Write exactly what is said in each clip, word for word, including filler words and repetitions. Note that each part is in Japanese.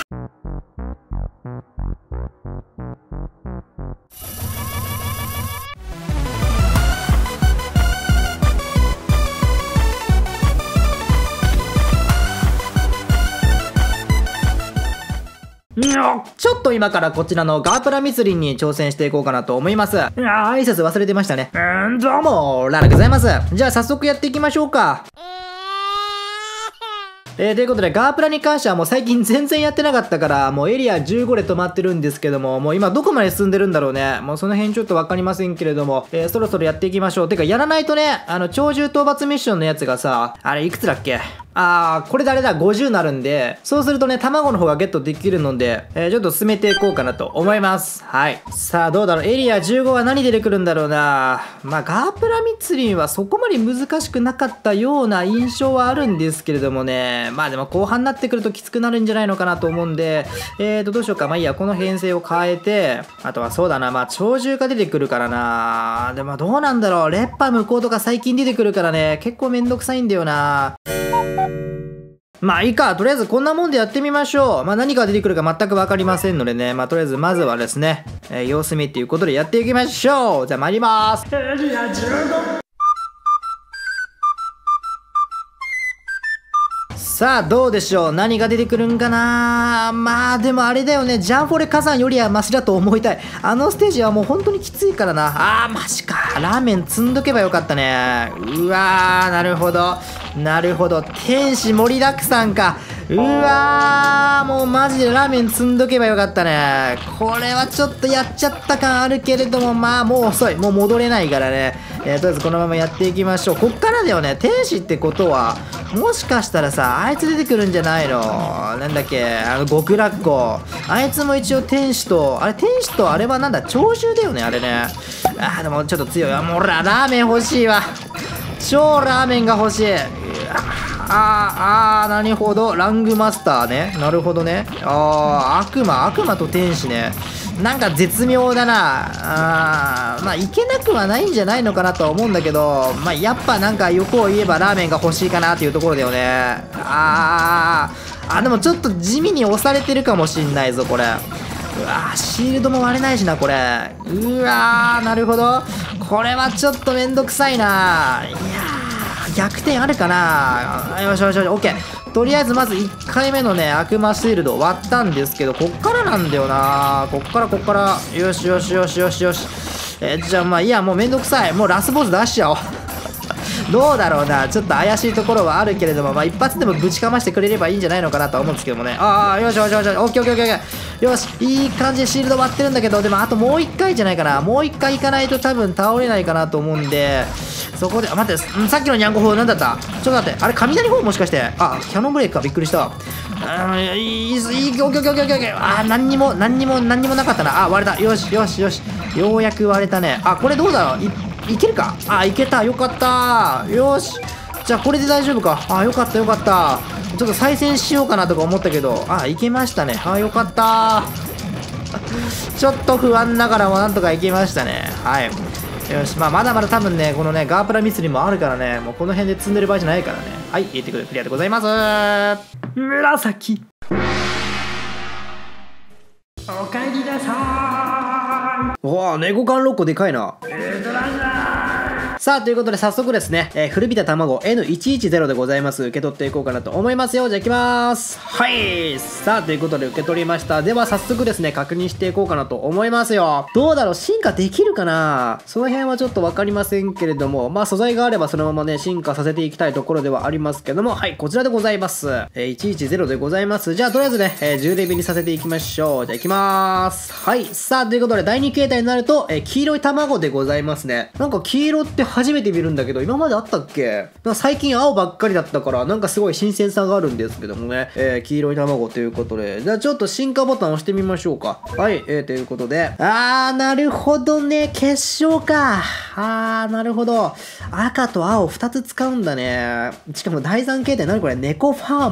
ちょっと今からこちらのガープラ密林に挑戦していこうかなと思います。いやー、挨拶忘れてましたね。うーん、どうも、ララでございます。じゃあ早速やっていきましょうか。えー、ということで、ガープラに関してはもう最近全然やってなかったから、もうエリアじゅうごで止まってるんですけども、もう今どこまで進んでるんだろうね。もうその辺ちょっとわかりませんけれども、えー、そろそろやっていきましょう。てか、やらないとね、あの、鳥獣討伐ミッションのやつがさ、あれいくつだっけ？あー、これであれだ、ごじゅうになるんで、そうするとね、卵の方がゲットできるので、えー、ちょっと進めていこうかなと思います。はい。さあ、どうだろう。エリアじゅうごは何出てくるんだろうな。まあ、ガープラ密林はそこまで難しくなかったような印象はあるんですけれどもね。まあでも後半になってくるときつくなるんじゃないのかなと思うんで、えーと、どうしようか。まあいいや、この編成を変えて、あとはそうだな、まあ、鳥獣が出てくるからな。でもどうなんだろう。烈波向こうとか最近出てくるからね、結構めんどくさいんだよな。まあいいか、とりあえずこんなもんでやってみましょう。まあ何が出てくるか全く分かりませんのでね、まあとりあえずまずはですね、えー、様子見っていうことでやっていきましょう。じゃあ参ります。エリアじゅうご。さあどうでしょう、何が出てくるんかな。まあでもあれだよね、ジャンフォレ火山よりはマシだと思いたい。あのステージはもう本当にきついからな。あーマジか、ラーメン積んどけばよかったね。うわー、なるほどなるほど、天使盛りだくさんか。うわー、もうマジでラーメン積んどけばよかったね。これはちょっとやっちゃった感あるけれども、まあもう遅い、もう戻れないからね。えー、とりあえずこのままやっていきましょう。こっからだよね、天使ってことはもしかしたらさ、あいつ出てくるんじゃないの。なんだっけ、あの極楽湖、あいつも一応天使と、あれ天使とあれはなんだ、鳥獣だよねあれね。あーでもちょっと強いわ。もう俺らラーメン欲しいわ。超ラーメンが欲しい。あーあー、なるほど、ラングマスターね。なるほどね。あー、悪魔悪魔と天使ね。なんか絶妙だな。あー、まあいけなくはないんじゃないのかなとは思うんだけど、まあやっぱなんか欲を言えばラーメンが欲しいかなっていうところだよね。あーあ、でもちょっと地味に押されてるかもしんないぞこれ。うわー、シールドも割れないしなこれ。うわー、なるほど、これはちょっとめんどくさいな。いやー、逆転あるかな。よしよしよし、オッケー。とりあえずまずいっかいめのね悪魔シールド割ったんですけど、こっからなんだよな。こっからこっから、よしよしよしよしよし。えー、じゃあまあいいや、もうめんどくさい、もうラスボス出しちゃおう。どうだろうな、ちょっと怪しいところはあるけれども、まあ一発でもぶちかましてくれればいいんじゃないのかなとは思うんですけどもね。ああ、よしよしよしよし、オッケーオッケーオッケーオッケー。よし、いい感じでシールド割ってるんだけど、でもあともういっかいじゃないかな。もういっかい行かないと多分倒れないかなと思うんで、そこで、あ、待って、さっきのニャンコ砲なんだった？ちょっと待って、あれ雷砲もしかして、あ、キャノンブレイクか、びっくりした。あー、いい、いい、オッケーオッケーオッケーオッケー。あー、何にも、何にも、何にもなかったな。あ、割れた。よしよしよし。ようやく割れたね。あ、これどうだろう、い、いけるか？あ、いけた。よかった。よし。じゃあこれで大丈夫か。あ、よかったよかった。ちょっと再戦しようかなとか思ったけど、あ、いけましたね。あ、よかった。ちょっと不安ながらもなんとかいけましたね。はい。よし、まあまだまだ多分ね、このね、ガープラ密林もあるからね、もうこの辺で積んでる場合じゃないからね。はい、言ってくるクリアでございます。紫。おかえりなさーい。わあ、猫缶ろっこでかいな。えーとなんだ。さあ、ということで早速ですね、えー、古びた卵 エヌひゃくじゅう でございます。受け取っていこうかなと思いますよ。じゃあ行きまーす。はい。さあ、ということで受け取りました。では早速ですね、確認していこうかなと思いますよ。どうだろう、進化できるかな。その辺はちょっとわかりませんけれども、まあ素材があればそのままね、進化させていきたいところではありますけども、はい、こちらでございます。えー、ひゃくじゅうでございます。じゃあとりあえずね、えー、じゅうレベルにさせていきましょう。じゃあ行きまーす。はい。さあ、ということでだいに形態になると、えー、黄色い卵でございますね。なんか黄色って初めて見るんだけど、今まであったっけ？なんか最近青ばっかりだったから、なんかすごい新鮮さがあるんですけどもね、えー、黄色い卵ということで、じゃあちょっと進化ボタン押してみましょうか。はい、えー、ということで、あー、なるほどね、決勝か。あー、なるほど。赤と青ふたつ使うんだね。しかも第三形態、何これ、猫ファーマー。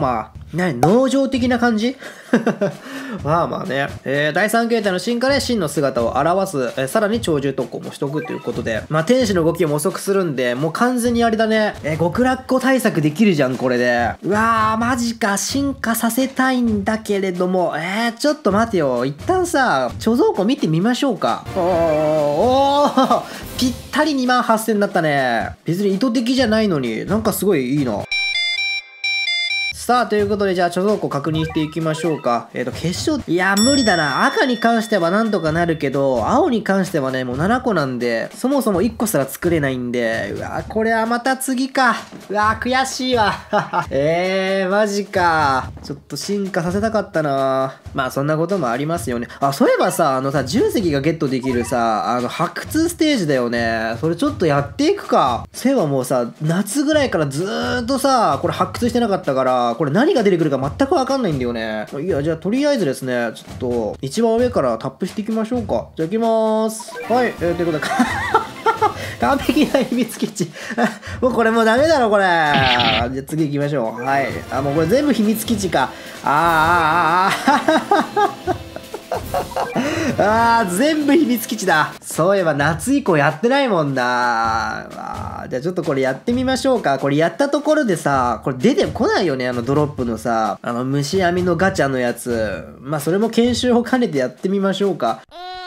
なに、農場的な感じまあまあね。えー、だいさん形態の進化で真の姿を表す、えー、さらに鳥獣特攻もしとくということで、まあ天使の動きも遅くするんで、もう完全にあれだね。えー、極楽湖対策できるじゃん、これで。うわー、マジか。進化させたいんだけれども、えー、ちょっと待てよ。一旦さ、貯蔵庫見てみましょうか。おー、おー、ぴったりにまんはっせんだったね。別に意図的じゃないのに、なんかすごいいいな。さあ、ということで、じゃあ、貯蔵庫確認していきましょうか。えっ、ー、と、決勝、いや、無理だな。赤に関してはなんとかなるけど、青に関してはね、もうななこなんで、そもそもいっこすら作れないんで、うわ、これはまた次か。うわ、悔しいわ。えー、マジか。ちょっと進化させたかったな。まあ、そんなこともありますよね。あ、そういえばさ、あのさ、重石がゲットできるさ、あの、発掘ステージだよね。それちょっとやっていくか。そういえばもうさ、夏ぐらいからずーっとさ、これ発掘してなかったから、これ何が出てくるか全くわかんないんだよね。いや、じゃあとりあえずですね、ちょっと、一番上からタップしていきましょうか。じゃあ行きまーす。はい、えー、ということで、完璧な秘密基地。もうこれもうダメだろ、これ。じゃあ次行きましょう。はい。あ、もうこれ全部秘密基地か。あー、あー、あー、あー。あー、全部秘密基地だ。そういえば夏以降やってないもんな。あー、じゃあちょっとこれやってみましょうか。これやったところでさ、これ出てこないよね、あのドロップのさ、あの虫網のガチャのやつ。まあそれも研修を兼ねてやってみましょうか。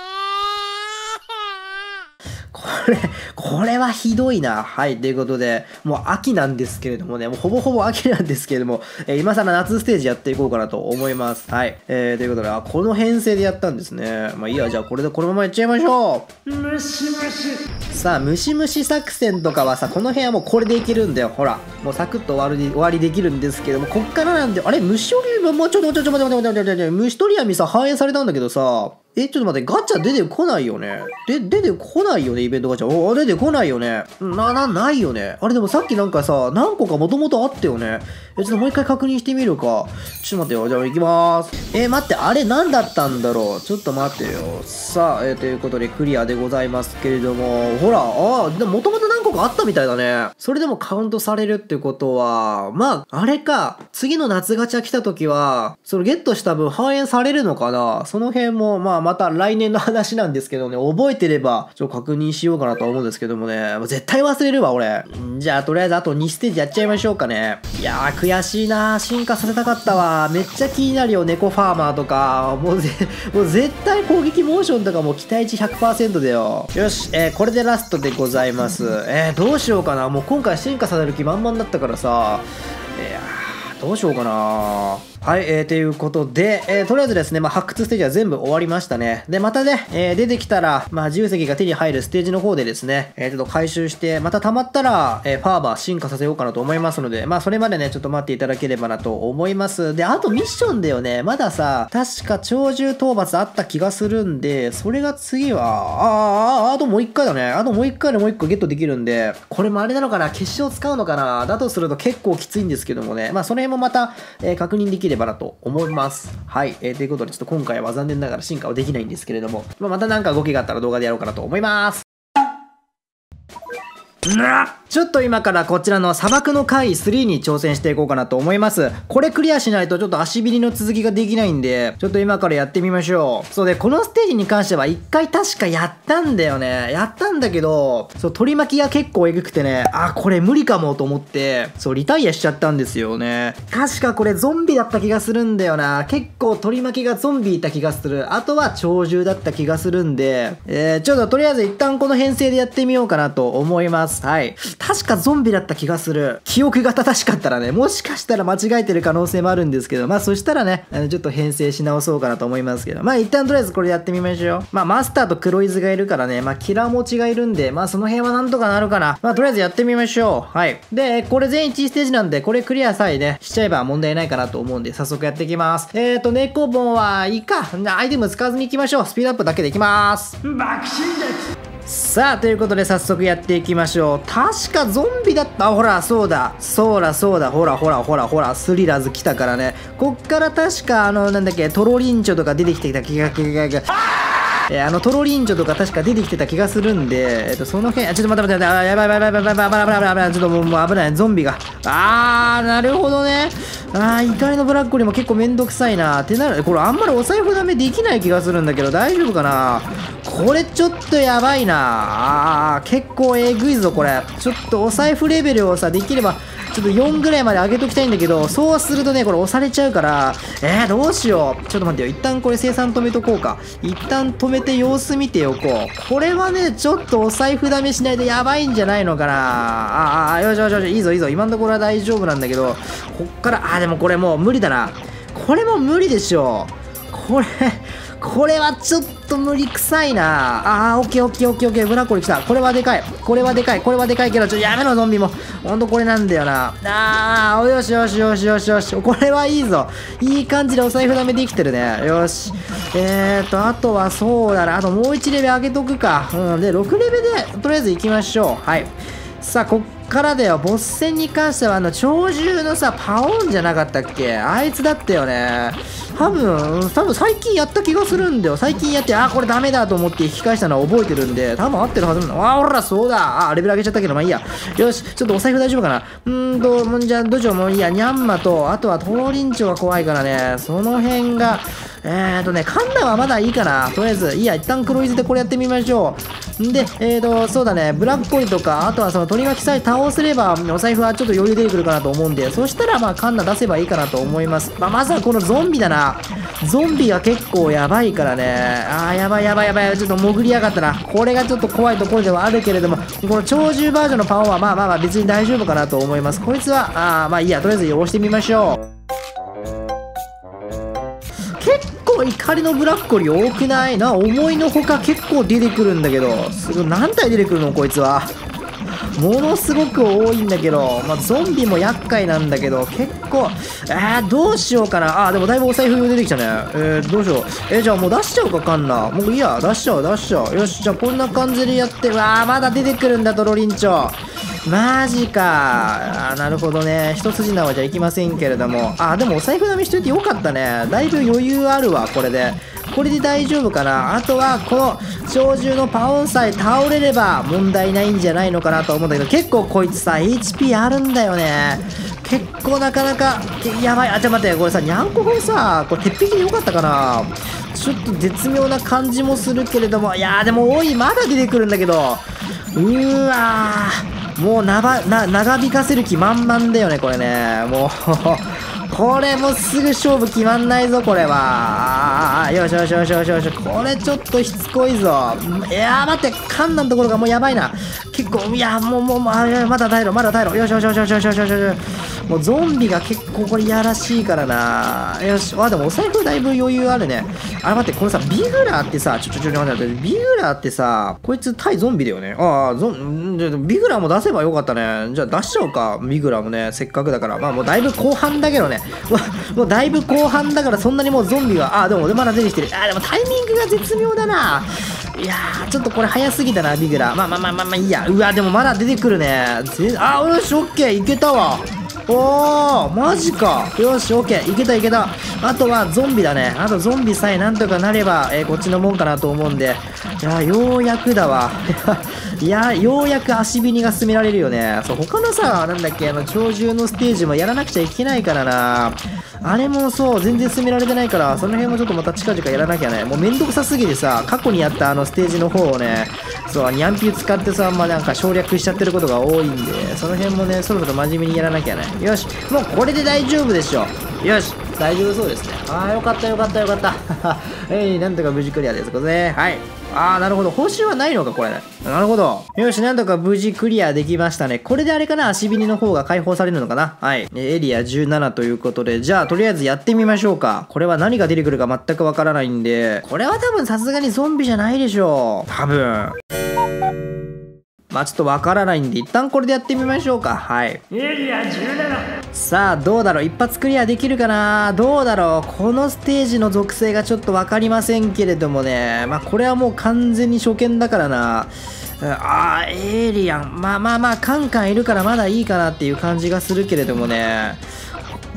これ、これはひどいな。はい、ということで、もう秋なんですけれどもね、もうほぼほぼ秋なんですけれども、えー、今更夏ステージやっていこうかなと思います。はい。えー、ということで、あ、この編成でやったんですね。まあいいや、じゃあこれでこのままやっちゃいましょう。ムシムシ。さあ、ムシムシ作戦とかはさ、この辺はもうこれでいけるんだよ。ほら、もうサクッと終わり、終わりできるんですけども、こっからなんで、あれ、虫取り、もうちょっと、ちょっと待って待って待って待って待って、虫取り網さ、反映されたんだけどさ、え、ちょっと待って、ガチャ出てこないよね。で、出てこないよね、イベントガチャ。お、出てこないよね。な、な、ないよね。あれでもさっきなんかさ、何個かもともとあったよね。え、ちょっともう一回確認してみるか。ちょっと待ってよ。じゃあ行きまーす。えー、待って、あれ何だったんだろう。ちょっと待ってよ。さあ、えー、ということでクリアでございますけれども、ほら、ああ、でももともと何個かあったみたいだね。それでもカウントされるってことは、まあ、あれか。次の夏ガチャ来た時は、それゲットした分反映されるのかな。その辺も、まあ、また来年の話なんですけどね、覚えてれば、ちょっと確認しようかなと思うんですけどもね、絶対忘れるわ、俺。じゃあ、とりあえずあとにステージやっちゃいましょうかね。いやー、悔しいなー。進化させたかったわ。めっちゃ気になるよ、猫ファーマーとか。もうぜ、もう絶対攻撃モーションとかも期待値 ひゃくパーセント だよ。よし、えー、これでラストでございます。えー、どうしようかな。もう今回進化させる気満々だったからさ。いやー、どうしようかな。はい、えー、ということで、えー、とりあえずですね、まあ、発掘ステージは全部終わりましたね。で、またね、えー、出てきたら、まあ、重石が手に入るステージの方でですね、えー、ちょっと回収して、また溜まったら、えー、ファーバー進化させようかなと思いますので、まあ、それまでね、ちょっと待っていただければなと思います。で、あとミッションだよね、まださ、確か鳥獣討伐あった気がするんで、それが次は、あー、あー、あともう一回だね。あともう一回でもう一個ゲットできるんで、これもあれなのかな、決勝使うのかな。だとすると結構きついんですけどもね、まあ、その辺もまた、えー、確認できればなと思います。ます。はい。えー、ということで、ちょっと今回は残念ながら進化はできないんですけれども、まあ、またなんか動きがあったら動画でやろうかなと思います。ちょっと今からこちらの砂漠の怪異スリーに挑戦していこうかなと思います。これクリアしないとちょっと足ビリの続きができないんで、ちょっと今からやってみましょう。そうで、このステージに関しては一回確かやったんだよね。やったんだけど、そう、取り巻きが結構エグくてね、あ、これ無理かもと思って、そう、リタイアしちゃったんですよね。確かこれゾンビだった気がするんだよな。結構取り巻きがゾンビいた気がする。あとは鳥獣だった気がするんで、えー、ちょっととりあえず一旦この編成でやってみようかなと思います。はい。確かゾンビだった気がする。記憶が正しかったらね、もしかしたら間違えてる可能性もあるんですけど、まあそしたらね、あのちょっと編成し直そうかなと思いますけど、まあ一旦とりあえずこれやってみましょう。まあマスターと黒イズがいるからね、まあキラモチがいるんで、まあその辺はなんとかなるかな。まあとりあえずやってみましょう。はい。で、これ全いちステージなんで、これクリアさえね、しちゃえば問題ないかなと思うんで、早速やっていきます。えーと、猫本はいいか。じゃあアイテム使わずにいきましょう。スピードアップだけでいきます。爆心術。さあ、ということで早速やっていきましょう。確かゾンビだった。あ、ほら、そうだ。そうだ、そうだ。ほら、ほら、ほら、ほら、スリラーズ来たからね。こっから確か、あの、なんだっけ、トロリンチョとか出てきてきた気が、気が、気が。 えー、あのトロリンチョとか確か出てきてた気がするんで、えっと、その辺、あ、ちょっと待って待って、あ、やばいやばいやばいやばいやばいやばいやばいやばい、ちょっともう、もう危ない、ゾンビが。あー、なるほどね。あー、怒りのブラッコリーも結構めんどくさいな。ってなる、これあんまりお財布ダメできない気がするんだけど、大丈夫かな。これちょっとやばいな。あー、結構えぐいぞ、これ。ちょっとお財布レベルをさ、できれば、ちょっとよんぐらいまで上げときたいんだけど、そうするとね、これ押されちゃうから、えー、どうしよう。ちょっと待ってよ。一旦これ生産止めとこうか。一旦止めて様子見ておこう。これはね、ちょっとお財布ダメしないとやばいんじゃないのかな。ああ、よしよしよし、いいぞいいぞ。今のところは大丈夫なんだけど、こっから、あー、でもこれもう無理だな。これも無理でしょ。これ、これはちょっと無理くさいな。あー、オッケーオッケーオッケーオッケー。ブラッコリー来た。これはでかい。これはでかい。これはでかいけど、ちょっとやめろ、ゾンビも。ほんとこれなんだよな。あー、よしよしよしよしよし。これはいいぞ。いい感じでお財布ダメできてるね。よし。えーと、あとはそうだな。あともういちレベル上げとくか。うん。で、ろくレベルで、とりあえず行きましょう。はい。さあ、こっからだよ。ボス戦に関しては、あの、鳥獣のさ、パオンじゃなかったっけ？あいつだったよね。多分、多分最近やった気がするんだよ。最近やって、あ、これダメだと思って引き返したのは覚えてるんで、多分合ってるはずなの。あ、ほら、そうだ。あ、レベル上げちゃったけど、まあいいや。よし、ちょっとお財布大丈夫かな。うーんと、もんじゃ、どうしよう、もういいや。ニャンマと、あとはトロリンチョが怖いからね。その辺が、えーとね、カンナはまだいいかな。とりあえず、いいや、一旦黒イズでこれやってみましょう。んで、えーと、そうだね、ブラックコリとか、あとはその鳥垣さえ倒せれば、お財布はちょっと余裕出てくるかなと思うんで、そしたらまあカンナ出せばいいかなと思います。まあ、まずはこのゾンビだな。ゾンビが結構やばいからね。あー、やばいやばいやばい。ちょっと潜りやがったな。これがちょっと怖いところではあるけれども、この鳥獣バージョンのパワーはまあまあまあ別に大丈夫かなと思います。こいつは、あー、まあいいや、とりあえず押してみましょう。結構怒りのブラッコリー多くないな。思いのほか結構出てくるんだけど、すごい何体出てくるのこいつは。ものすごく多いんだけど、まあ、ゾンビも厄介なんだけど、結構、えー、どうしようかな。あー、でもだいぶお財布出てきたね。えー、どうしよう。えー、じゃあもう出しちゃおうか、カンナ。もういいや、出しちゃおう、出しちゃおう。よし、じゃあこんな感じでやって、わー、まだ出てくるんだ、トロリンチョ。マジか。あー、なるほどね。一筋縄じゃいきませんけれども。あー、でもお財布並みしといてよかったね。だいぶ余裕あるわ、これで。これで大丈夫かな。あとは、この、鳥獣のパオンさえ倒れれば問題ないんじゃないのかなと思うんだけど、結構こいつさ、エイチピー あるんだよね。結構なかなか、やばい。あ、ちょっと待って、これさ、ニャンコ法さ、これ鉄壁でよかったかな。ちょっと絶妙な感じもするけれども、いやーでも多い、まだ出てくるんだけど、うーわー、もうなば、な、長引かせる気満々だよね、これね。もう、これもすぐ勝負決まんないぞ、これは。よしよしよしよしよし。これちょっとしつこいぞ。いやー、待って、カンナのところがもうやばいな。結構、いやー、もう、もう、もう、あ、まだ耐えろ、まだ耐えろ。よしよしよしよしよしよしよしよし。もうゾンビが結構これやらしいからな。よし。あ、でもお財布だいぶ余裕あるね。あ、待って、このさ、ビグラーってさ、ちょちょちょ、待って待って、ビグラーってさ、こいつ対ゾンビだよね。ああ、ゾン、ビグラーも出せばよかったね。じゃあ出しちゃおうか。ビグラーもね、せっかくだから。まあもうだいぶ後半だけどね。もうだいぶ後半だからそんなにもうゾンビが、あ、でもまだ出てきてる。あ、でもタイミングが絶妙だな。いやー、ちょっとこれ早すぎたな、ビグラー。まあまあまあまあまあいいや。うわ、でもまだ出てくるね。ぜあ、よし、オッケー、いけたわ。おー、マジか。よし、オッケー、いけたいけた。あとはゾンビだね。あとゾンビさえなんとかなれば、えー、こっちのもんかなと思うんで。いや、ようやくだわ。いや、ようやく足火にが進められるよね。そう、他のさ、なんだっけ、あの、鳥獣のステージもやらなくちゃいけないからな。あれもそう、全然進められてないから、その辺もちょっとまた近々やらなきゃね。もうめんどくさすぎてさ、過去にやったあのステージの方をね、そう、ニャンピュー使ってさ、まあなんか省略しちゃってることが多いんで、その辺もね、そろそろ真面目にやらなきゃね。よし、もうこれで大丈夫でしょ。よし、大丈夫そうですね。ああ、よかったよかったよかった。えい、なんとか無事クリアです。これね。はい。ああ、なるほど。報酬はないのか、これ。なるほど。よし、なんとか無事クリアできましたね。これであれかな、足火りの方が解放されるのかな。はい。エリアじゅうななということで、じゃあ、とりあえずやってみましょうか。これは何が出てくるか全くわからないんで、これは多分さすがにゾンビじゃないでしょう。多分。まあちょっとわからないんで、一旦これでやってみましょうか。はい。エリアじゅうなな。さあ、どうだろう。一発クリアできるかな。どうだろう。このステージの属性がちょっとわかりませんけれどもね。まあこれはもう完全に初見だからな。あー、エイリアン。まあまあまあ、カンカンいるからまだいいかなっていう感じがするけれどもね。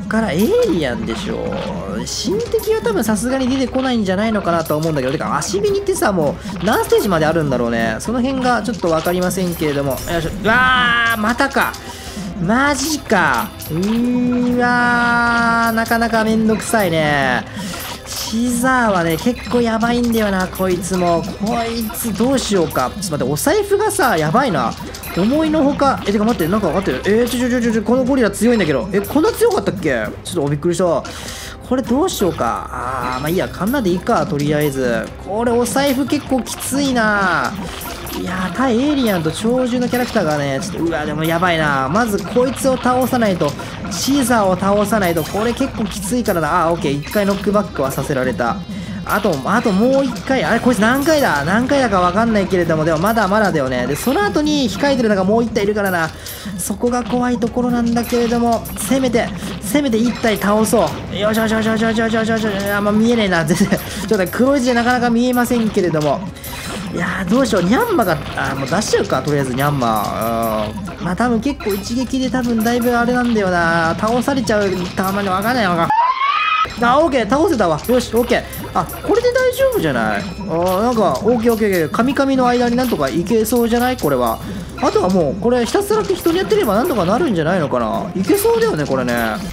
っからエイリアンでしょ。新敵は多分さすがに出てこないんじゃないのかなと思うんだけど、てか足紅ってさ、もう何ステージまであるんだろうね。その辺がちょっと分かりませんけれども。よいしょ。うわー、またか。マジか。うーわー、なかなかめんどくさいね。シザーはね、結構やばいんだよな、こいつも。こいつどうしようか。ちょっと待って、お財布がさ、やばいな。思いのほか、え、てか待って、なんか待って、えー、ちょちょちょちょちょ、このゴリラ強いんだけど。え、こんな強かったっけ？ちょっとおびっくりした。これどうしようか。あー、まあいいや、カンナでいいか、とりあえず。これお財布結構きついな。いやー、対エイリアンと鳥獣のキャラクターがね、ちょっと、うわ、でもやばいな。まずこいつを倒さないと、シーザーを倒さないと、これ結構きついからな。あー、オッケー、一回ノックバックはさせられた。あと、あともう一回、あれ、こいつ何回だ何回だかわかんないけれども、でもまだまだだよね。で、その後に控えてるのがもう一体いるからな。そこが怖いところなんだけれども、せめて、せめて一体倒そう。よしよしよしよしよしよしよしよしよし。あ、まあ、見えねえな。全然。ちょっと黒い字でなかなか見えませんけれども。いやー、どうしよう。ニャンマが、あ、もう出しちゃうか。とりあえずニャンマ。うん。まあ、多分結構一撃で多分だいぶあれなんだよな。倒されちゃう。たまにわかんないのか。あ、オーケー、倒せたわ。よし、オーケー。あ、これで大丈夫じゃない？あ、なんか、オーケー、オーケー、オーケー。カミカミの間になんとかいけそうじゃない？これは。あとはもう、これひたすら適当にやってればなんとかなるんじゃないのかな。いけそうだよね、これね。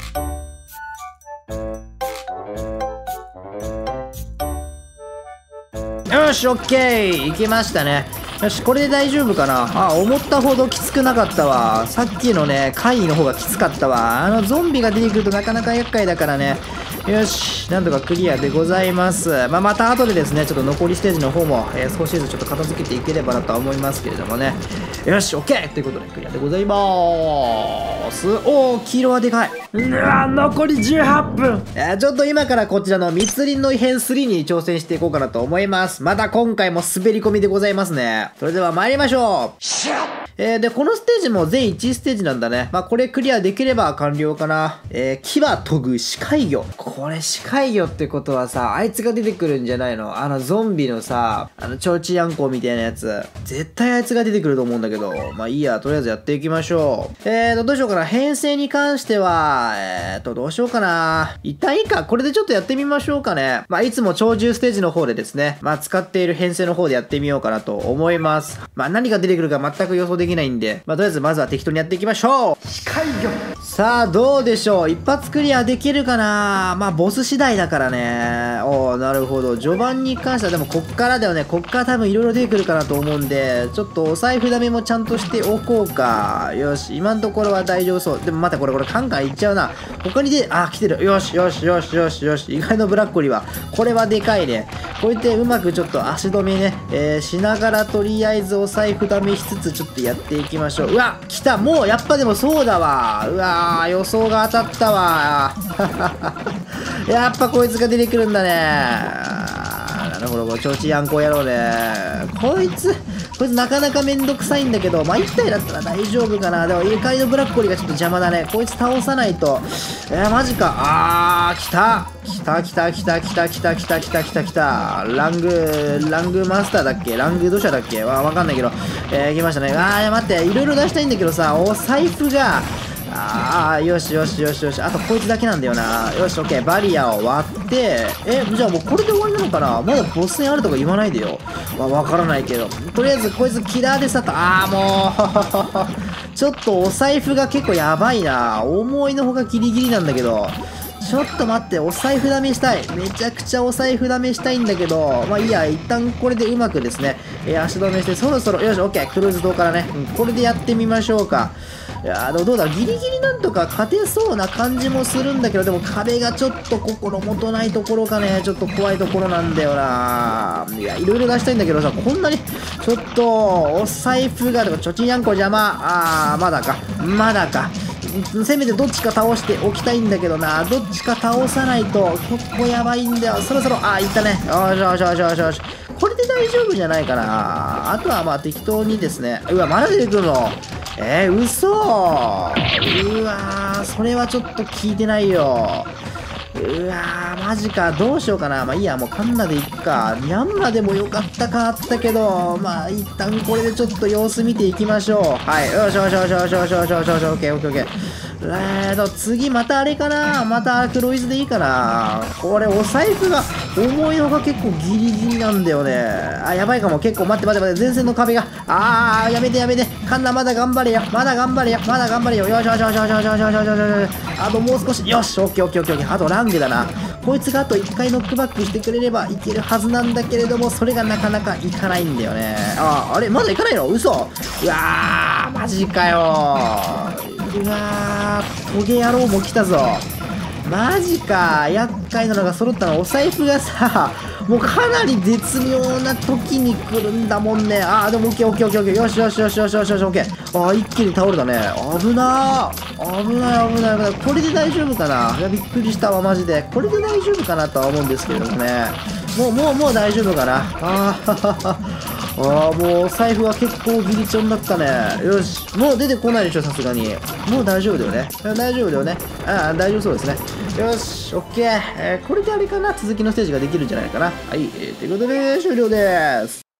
よし、オッケー。いけましたね。よし、これで大丈夫かな。あ、思ったほどきつくなかったわ。さっきのね、怪異の方がきつかったわ。あのゾンビが出てくるとなかなか厄介だからね。よし、なんとかクリアでございます。まあ、また後でですね、ちょっと残りステージの方も、えー、少しずつちょっと片付けていければなとは思いますけれどもね。よし、オッケーということでクリアでございまーす。おー、黄色はでかい。うわ、残りじゅうはっぷん。えー、ちょっと今からこちらの密林の異変スリーに挑戦していこうかなと思います。また今回も滑り込みでございますね。それでは参りましょう。えー、で、このステージも全いちステージなんだね。まあ、これクリアできれば完了かな。えー、牙研ぐ視界魚。これ視界魚ってことはさ、あいつが出てくるんじゃないの？あのゾンビのさ、あの、チョウチヤンコみたいなやつ。絶対あいつが出てくると思うんだけど。まあいいや、とりあえずやっていきましょう。えーと、どうしようかな。編成に関しては、えーと、どうしようかな。一旦いいか。これでちょっとやってみましょうかね。まあ、いつも鳥獣ステージの方でですね、まあ、使っている編成の方でやってみようかなと思います。まあ、何が出てくるか全く予想できないんで、まあ、とりあえずまずは適当にやっていきましょう。視界魚。さあ、どうでしょう。一発クリアできるかな。まあ、ボス次第だからね。おー、なるほど。序盤に関しては、でもこっからだよね。こっから多分いろいろ出てくるかなと思うんで、ちょっとお財布ダメもちゃんとしておこうか。よし、今のところは大丈夫そう。でもまたこれ、これ、カンカンいっちゃうな。他にで、あ、来てる。よし、よし、よし、よし、よし。意外のブラッコリーは。これはでかいね。こうやってうまくちょっと足止めね、えー、しながらとりあえずお財布ダメしつつちょっとやっていきましょう。うわ、来た。もうやっぱでもそうだわ。うわー、予想が当たったわ。やっぱこいつが出てくるんだね。なるほど、これ、ちょうちやんこ野郎ね。こいつ、こいつなかなかめんどくさいんだけど、まあ、いち体だったら大丈夫かな。でも、異界のブラッコリーがちょっと邪魔だね。こいつ倒さないと。えー、マジか。あー、来た。来た来た来た来た来た来た来た来た来た。ラング、ラングマスターだっけ？ラング土砂だっけ？わ、わかんないけど。えー、来ましたね。あー、待って、いろいろ出したいんだけどさ、お財布が、ああ、よしよしよしよし。あとこいつだけなんだよな。よし、オッケー。バリアを割って、え、じゃあもうこれで終わりなのかな。まだボス戦あるとか言わないでよ。まあ、わからないけど。とりあえずこいつキラーでさと、ああ、もう、ちょっとお財布が結構やばいな。思いのほかギリギリなんだけど。ちょっと待って、お財布ダメしたい。めちゃくちゃお財布ダメしたいんだけど、まあいいや、一旦これでうまくですね、えー、足止めして、そろそろ、よし、オッケー。クルーズ島からね、うん、これでやってみましょうか。いやー、でもどうだろう、ギリギリなんとか勝てそうな感じもするんだけど、でも壁がちょっと心もとないところかね、ちょっと怖いところなんだよな。いや、いろいろ出したいんだけどさ、こんなに、ちょっと、お財布が、とか、ちょちんやんこ邪魔。あー、まだか、まだか。せめてどっちか倒しておきたいんだけどな。どっちか倒さないと結構やばいんだよ。そろそろ、あー、いったね。よしよしよしよしよし。これで大丈夫じゃないかな。あとはまあ適当にですね。うわ、まだ出てくるの。えー、嘘。うわー、それはちょっと聞いてないよ。ううわー、マジか。どうしようかな。まあいいや、もうカンナでいっか。ミャンマでもよかったかあったけど、まあ一旦これでちょっと様子見ていきましょう。はい。よしよしよしよしよしよしよしよし、オッケーオッケーオッケー。えーと、次またあれかな。また黒イズでいいかな。これお財布が思いのほか結構ギリギリなんだよね。あ、やばいかも。結構待って待って待って。前線の壁が。あー、やめてやめて。カンナまだ頑張れよ。まだ頑張れよ。まだ頑張れよ。よしよしよしよしよしよしよしよしよし。あともう少し。よし、オッケーオッケーオッケーオッケー。あとランゲだな。こいつがあといっかいノックバックしてくれればいけるはずなんだけれども、それがなかなかいかないんだよね。あ、あれまだいかないの？嘘。うわー、マジかよー。うわー、トゲ野郎も来たぞ。マジか。厄介なのが揃ったの。お財布がさ、もうかなり絶妙な時に来るんだもんね。あー、でもオッケーオッケーオッケーオッケー。よしよしよしよしよしよし、オッケー。あー、一気に倒れたね。危なー。危ない危ない危ない。これで大丈夫かな。いや、びっくりしたわ、マジで。これで大丈夫かなとは思うんですけれどもね。もう、もう、もう大丈夫かな。あーああ、もうお財布は結構ギリチョンだったね。よし。もう出てこないでしょ、さすがに。もう大丈夫だよね。大丈夫だよね。ああ、大丈夫そうですね。よし、オッケー。えー、これであれかな、続きのステージができるんじゃないかな。はい、えー、ということで終了です。